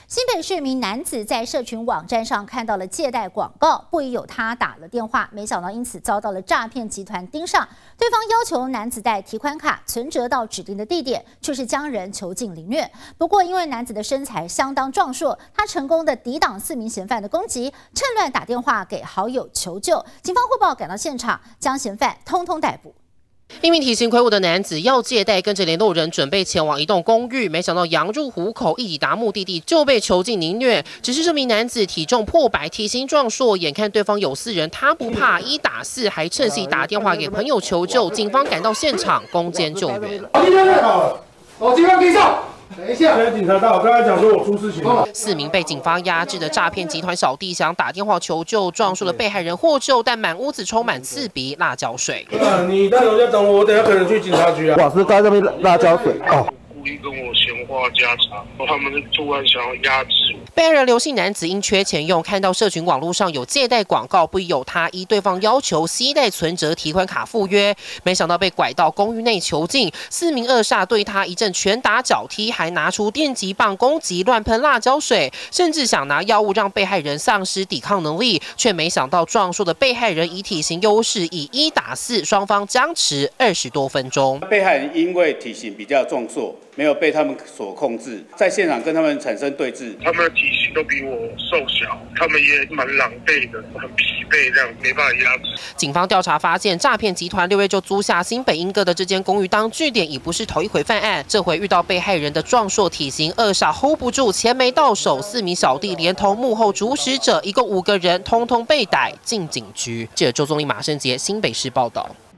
新北市一名男子在社群网站上看到了借贷广告，不疑有他，打了电话，没想到因此遭到了诈骗集团盯上。对方要求男子带提款卡存折到指定的地点，却是将人囚禁凌虐。不过，因为男子的身材相当壮硕，他成功的抵挡4名嫌犯的攻击，趁乱打电话给好友求救。警方获报赶到现场，将嫌犯通通逮捕。 一名体型魁梧的男子要借贷，跟着联络人准备前往一栋公寓，没想到羊入虎口，一抵达目的地就被囚禁凌虐。只是这名男子体重破百，体型壮硕，眼看对方有4人，他不怕，1打4，还趁机打电话给朋友求救。警方赶到现场攻坚救援。 今天太好了，警方给上。 等一下，现在警察到，我刚才讲说我出事情了。 4名被警方压制的诈骗集团小弟想打电话求救，壮硕的被害人获救，但满屋子充满刺鼻、辣椒水。 你在楼下等我，我等下可能去警察局啊。 瓦斯盖上面辣椒水哦。 故意跟我闲话家常，他们是突然想要压制我。 被害人刘姓男子因缺钱用，看到社群网络上有借贷广告，不疑有他，依对方要求携带存折、提款卡赴约，没想到被拐到公寓内囚禁。4名恶煞对他一阵拳打脚踢，还拿出电击棒攻击、乱喷辣椒水，甚至想拿药物让被害人丧失抵抗能力，却没想到壮硕的被害人以体型优势，以1打4，双方僵持20多分钟。 被害人因为体型比较壮硕。 没有被他们所控制，在现场跟他们产生对峙。 他们的体型都比我瘦小，他们也蛮狼狈的，很疲惫，这样没办法压制。 警方调查发现，诈骗集团6月就租下新北莺歌的这间公寓当据点，已不是头一回犯案。这回遇到被害人的壮硕体型，恶煞 hold 不住，钱没到手，4名小弟连同幕后主使者，一共5个人，通通被逮进警局。记者周宗立、马胜杰，新北市报道。